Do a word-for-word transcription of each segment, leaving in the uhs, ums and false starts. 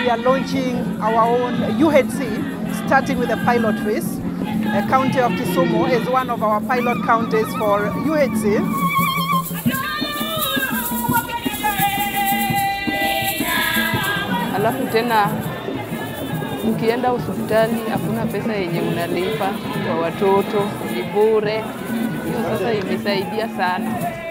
we are launching our own U H C, starting with a pilot phase. The county of Kisumu is one of our pilot counties for U H C. Alafu tena ukienda hospitali hakuna pesa yenye unalipa kwa watoto, ni bure. Hiyo sasa imesaidia sana.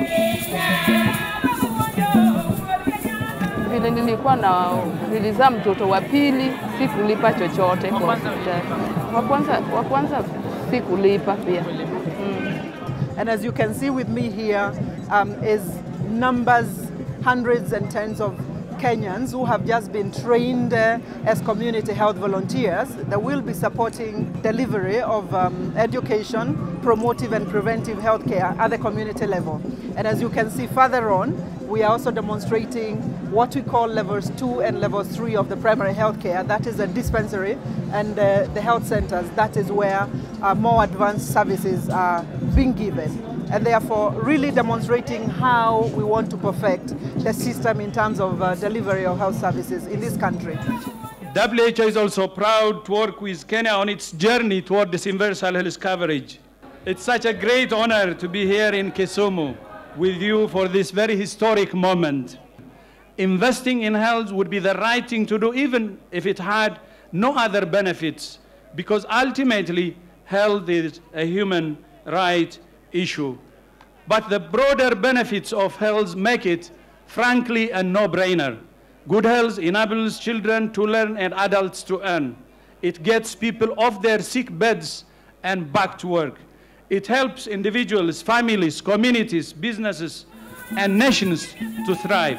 Vile nilikuwa na nilizaa mtoto wa pili, sikulipa chochote kwa hospitali. Wa kwanza wa kwanza sikulipa pia. Mm. And as you can see with me here um, is numbers, hundreds and tens of Kenyans who have just been trained uh, as community health volunteers that will be supporting delivery of um, education, promotive and preventive health care at the community level. And as you can see further on, we are also demonstrating what we call levels two and levels three of the primary health care. That is a dispensary, and uh, the health centers, that is where uh, more advanced services are being given. And therefore really demonstrating how we want to perfect the system in terms of uh, delivery of health services in this country. W H O is also proud to work with Kenya on its journey toward this universal health coverage. It's such a great honor to be here in Kisumu with you for this very historic moment. Investing in health would be the right thing to do even if it had no other benefits, because ultimately health is a human right issue. But the broader benefits of health make it, frankly, a no-brainer. Good health enables children to learn and adults to earn. It gets people off their sick beds and back to work. It helps individuals, families, communities, businesses, and nations to thrive.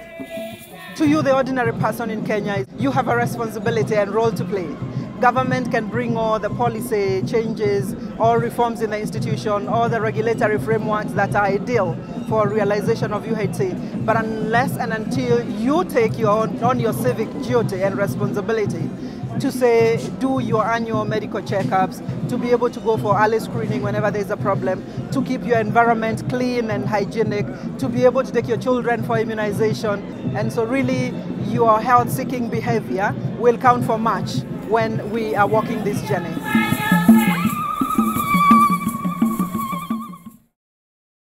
To you, the ordinary person in Kenya, you have a responsibility and role to play. Government can bring all the policy changes, all reforms in the institution, all the regulatory frameworks that are ideal for realization of U H C. But unless and until you take your own, on your civic duty and responsibility to say, do your annual medical checkups, to be able to go for early screening whenever there's a problem, to keep your environment clean and hygienic, to be able to take your children for immunization. And so really your health-seeking behavior will count for much when we are walking this journey.